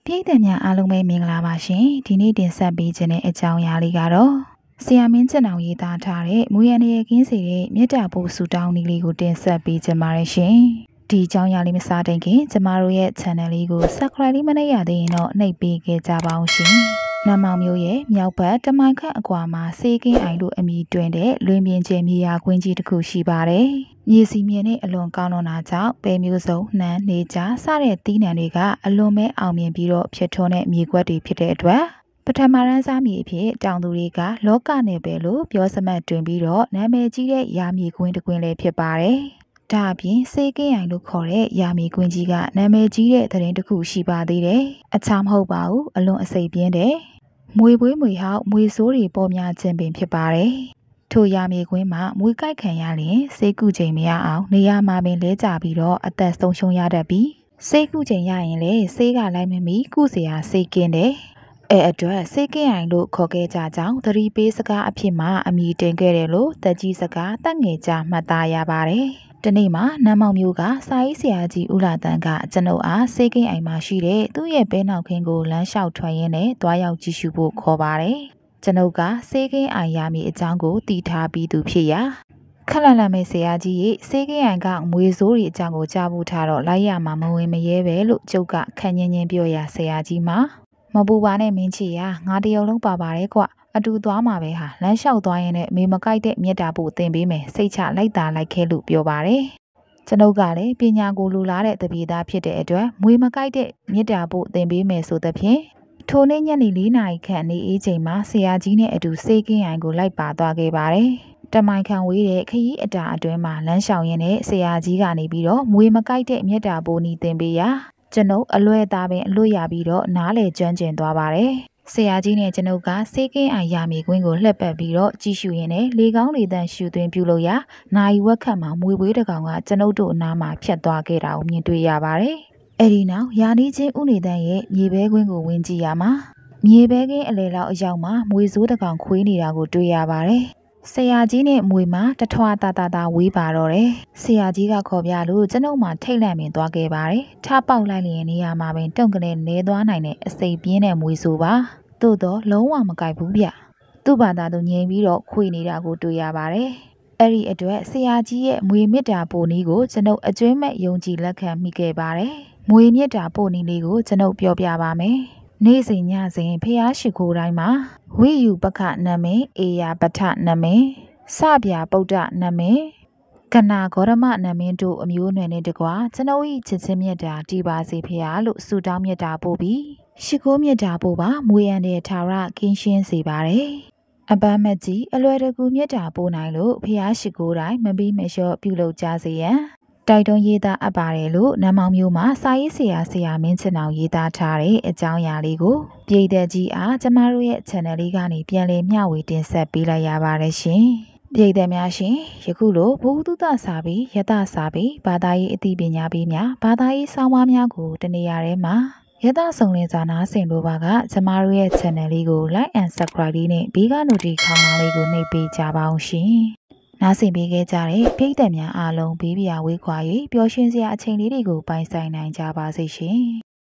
ပြည်သူများအားလုံးပဲမင်္ဂလာပါရှင်ဒီနေ့တင်ဆက်ပေးခြင်းတဲ့အကြောင်းအရာလေးကတော့ဆရာမင်းကျင်အောင်ရေးသားထားတဲ့မူရန်ရဲ့ကင်းစီတဲ့မြတ်တာဖို့ဆူတောင်းနည်းလေးကိုတင်ဆက်ပေးခြင်းပါတယ်ရှင်ဒီအကြောင်းအရာလေးမစားတဲ့ခင်ကျမတို့ရဲ့ channel လေးကို subscribe လေးမလုပ်ရသေးရင်တော့နှိပ်ပေးခဲ့ကြပါအောင်ရှင်နမောင်မျိုးရဲ့မြောက်ဘက်တမိုင်ခန့်အကွာမှာစေကင်းအိုင်တို့အမိတွင်တဲ့လွင်ပြင်ကျဲမြေယာကွင်းကြီးတစ်ခုရှိပါတယ်မြေစီမြေနဲ့အလွန်ကောင်းလွန်တာကြောင့်ပဲမျိုးစုံနှမ်းနေကြစတဲ့တီးနှံတွေကအလွန်ပဲအောင်မြင်ပြီးတော့ဖြစ်ထွန်းတဲ့မြေကွက်တွေဖြစ်တဲ့အတွက်ပထမရန်စားမြေအဖြစ်တောင်သူတွေကလောကနယ်ပယ်လို့ပြောစမှတ်တွင်ပြီးတော့နာမည်ကြီးတဲ့ရာမြေကွင်းတစ်ကွင်းလည်းဖြစ်ပါတယ်ဒါအပြင်စေကင်းအိုင်လို့ခေါ်တဲ့ရာမြေကွင်းကြီးကနာမည်ကြီးတဲ့သတင်းတစ်ခုရှိပါသေးတယ်အခြားမဟုတ်ပါဘူးအလွန်အစိပ်ပြင်းတဲ့မွေပွေးမွေဟောက်မွေဆိုးတွေပေါ်များခြင်းပင်ဖြစ်ပါတယ်ထိုရာမြေကွင်းမှာမွေကိုက်ခံရရင်စေကုချိန်မရအောင်နေရာမှာပင်လဲကျပြီးတော့အသက်ဆုံးရှုံးရတတ်ပြီးစေကုချိန်ရရင်လေစေးကလိုက်မမီကုစရာစေကင်းတယ်အတွက်စေကင်းအိုင်လို့ခေါ်ခဲ့ကြကြောင်းသတိပေးစကားအဖြစ်မှအမည်တင်ခဲ့တယ်လို့တက်ကြီးစကားတက်ငယ်ကြမှတ်သားရပါတယ်ဒီနေ့မှာနမ်းမောင်မျိုးကစာရေးဆရာကြီးဦးလာတန်းကကျွန်ုပ်အားစေကင်းအိမ်မှာရှိတဲ့သူ့ရဲ့ပဲနောက်ခင်းကိုလမ်းလျှောက်ထွက်ရင်းနဲ့တွားရောက်ကြည့်ရှုဖို့ခေါ်ပါတယ်ကျွန်ုပ်ကစေကင်းအိမ်ရမည်အကြောင်းကိုတည်ထားပြီးသူဖြစ်ရာခက်လန့်လန့်မဲ့ဆရာကြီးရဲ့စေကင်းအိမ်ကမွေဆိုးတွေအကြောင်းကိုကြားဖို့ထားတော့လိုက်ရမှာမဝင်မရဲပဲလို့ကျုပ်ကခန့်ညင်းချင်းပြောရဆရာကြီးမှာမပူပါနဲ့မင်းချီရငါတရုံလုံးပါပါတယ်ကွအတူသွားမှာပဲဟာလမ်းလျှောက်သွားရင်လည်းမေမကိုက်တဲ့မြတ်တာဖို့သင်ပေးမယ်စိတ်ချလိုက်တာလိုက်ခဲလို့ပြောပါတယ်ကျွန်ုပ်ကလည်းပညာကိုလူလားတဲ့တပည့်သားဖြစ်တဲ့အတွက်မွေမကိုက်တဲ့မြတ်တာဖို့သင်ပေးမယ်ဆိုသဖြင့်ထိုနေ့ညနေ4 နာရီခန့်နေအေးချိန်မှာဆရာကြီးနဲ့အတူစေကင်းအိုင်ကိုလိုက်ပါသွားခဲ့ပါတယ်တမိုင်ခံဝေးတဲ့ခရီးအတာအတွင်းမှာလမ်းလျှောက်ရင်းနဲ့ဆရာကြီးကနေပြီးတော့မွေမကိုက်တဲ့မြတ်တာဖို့နီးသင်ပေးရာကျွန်ုပ်အလွဲသားပင်အလွတ်ရပြီးတော့နားလေကျွမ်းကျင်သွားပါတယ်ဆရာကြီးနဲ့ကျွန်ုပ်ကစေကင်းအိုင်ရမီကွင်းကိုလှည့်ပတ်ပြီးတော့ကြည့်ရှုရင်းနဲ့လေကောင်းလေတန့်ရှူသွင်းပြုလို့ရနိုင်ဝက်ခတ်မှာမွေပွေးတကောင်ကကျွန်ုပ်တို့အနားမှာဖြတ်သွားခဲ့တာကိုမြင်တွေ့ရပါတယ်အဲ့ဒီနောက်ယာနီချင်းဥနေတန်းရဲ့မြေဘဲကွင်းကိုဝင်ကြည့်ရမှာမြေဘဲကင်းအလေလောက်အရောက်မှာမွေစိုးတကောင်ခွေးနေတာကိုတွေ့ရပါတယ်ဆရာကြီးနဲ့မွေမှာတထွာတာဝေးပါတော့တယ်ဆရာကြီးကခေါ်ပြလို့ကျွန်ုပ်မှထိတ်လန့်ပင်သွားခဲ့ပါတယ်ထားပေါက်လိုက်လျင်နေရာမှာပင်တုံကနေလဲသွားနိုင်တဲ့အစိပ်ပြင်းတဲ့မွေဆိုပါသို့တော့လုံးဝမကြိုက်ဘူးဗျသူ့ဘာသာသူငြိမ်ပြီးတော့ခွေနေတာကိုတွေ့ရပါတယ်အဲ့ဒီအတွက်ဆရာကြီးရဲ့မွေမြစ်တာပိုနီးကိုကျွန်ုပ်အကျွမ်းမဲ့ယုံကြည်လက်ခံမိခဲ့ပါတယ်မွေမြစ်တာပိုနီးလေးကိုကျွန်ုပ်ပြောပြပါမယ်နေ့စဉ်ညစဉ်ဖျားရှိခိုးတိုင်းမှာဝိယူပခနမေအေယာပထနမေစပြပုဒ္ဒနမေကနာဂေါရမနမင်းတို့အမျိုးအနွယ်နဲ့တကွာကျွန်ုပ်၏ချစ်ချင်းမြတ်တာတည်ပါစေဖျားလို့ဆုတောင်းမြတ်တာပို့ပြီးရှိခိုးမြတ်တာပို့ပါမွေရန်တဲ့ထာဝရကင်းရှင်းစေပါတယ်အပန်းမကြီးအလွယ်တကူမြတ်တာပို့နိုင်လို့ဖျားရှိခိုးတိုင်းမပြီးမလျှော့ပြုလုပ်ကြစေရန်တိုက်တွန်းရေးသားအပ်ပါတယ်လို့နမောင်မျိုးမှာစာရေးဆရာမင်းချင်အောင်ရေးသားထားတဲ့အကြောင်းအရာလေးကိုပြည်သက်ကြီးအားကျမတို့ရဲ့ channel လေးကနေပြန်လည်မျှဝေတင်ဆက်ပေးလိုက်ရပါတယ်ရှင်ပြည်သက်များရှင်ယခုလိုဘုဟုတုတစာပေယတစာပေဘာသာရေးအသိပညာပေးများဘာသာရေးဆောင်းပါးများကိုတနေရာထဲမှာယတဆုံလင်းစွာနားဆင်လိုပါကကျမတို့ရဲ့ channel လေးကို like and subscribe လေးနဲ့ဘေးက notification ခေါင်းလေးကိုနှိပ်ပေးကြပါအောင်ရှင်နားဆင်ပေးခဲ့ကြတဲ့ပြည်သက်များအားလုံးဘေးပြာဝေးခွာ၍ပျော်ရွှင်စရာအချိန်လေးတွေကိုပိုင်ဆိုင်နိုင်ကြပါစေရှင်